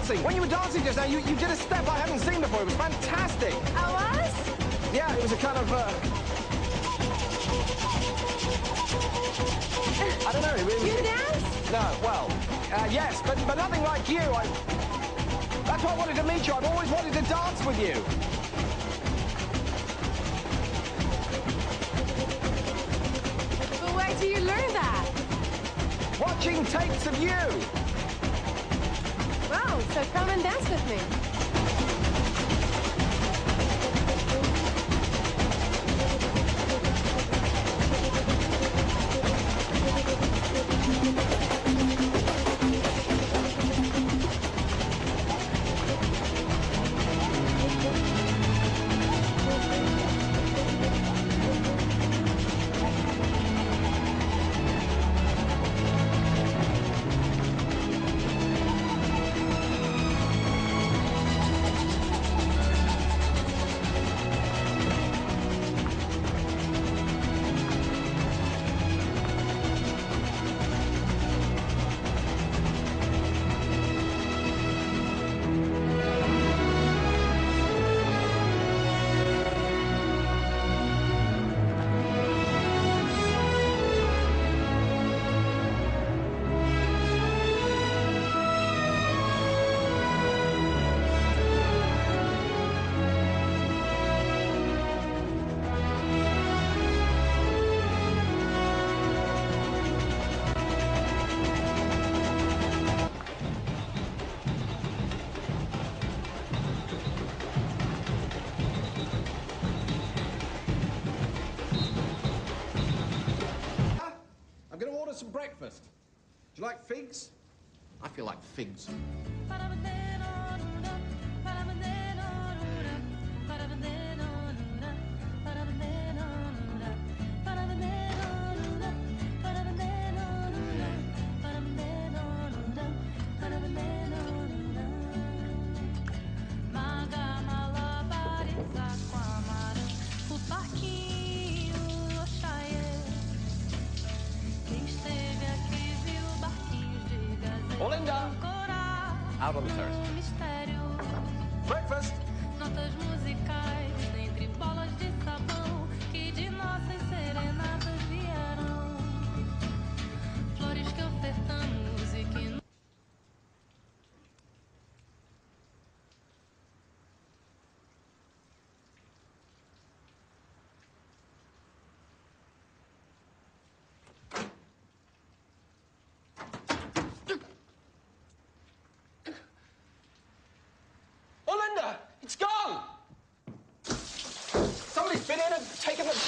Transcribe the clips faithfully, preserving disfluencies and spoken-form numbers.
dancing. When you were dancing just now, you, you did a step I haven't seen before. It was fantastic. I was? Yeah, it was a kind of, uh... I don't know. It, it, You dance? No, well, uh, yes, but, but nothing like you. I... That's why I wanted to meet you. I've always wanted to dance with you. But where do you learn that? Watching tapes of you. Wow, so come and dance with me. I'm going to order some breakfast. Do you like figs? I feel like figs. Linda! Out on the terrace. Breakfast! Notas musicais entre bolas de sabão que de nossas serenatas vieram. Flores que ofertamos e que It's gone! Somebody's been in and taken the...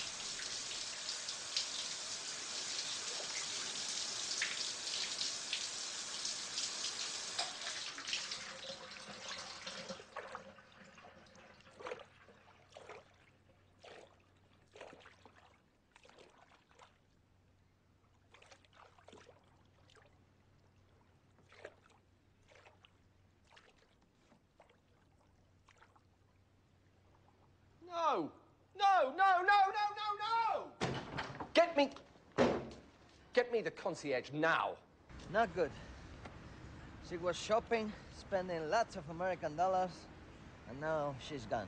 No! No, no, no, no, no, no! Get me... Get me the concierge now. Not good. She was shopping, spending lots of American dollars, and now she's gone.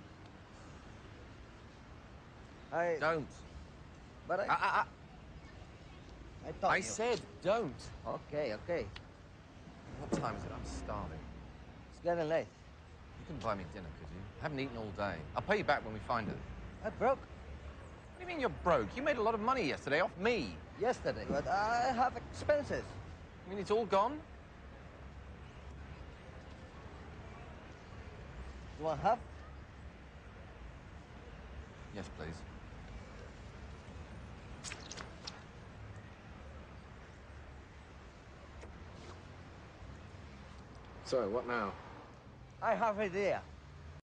I... Don't. But I... I, I, I thought I you... said don't. Okay, okay. What time is it? I'm starving. It's getting late. You couldn't buy me dinner, could you? I haven't eaten all day. I'll pay you back when we find her. I broke. What do you mean you're broke? You made a lot of money yesterday off me. Yesterday, but I have expenses. You mean it's all gone? You want half? Yes, please. So, what now? I have an idea.